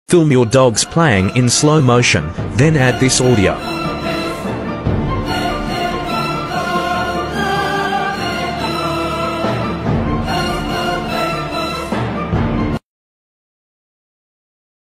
Film your dogs playing in slow motion, then add this audio.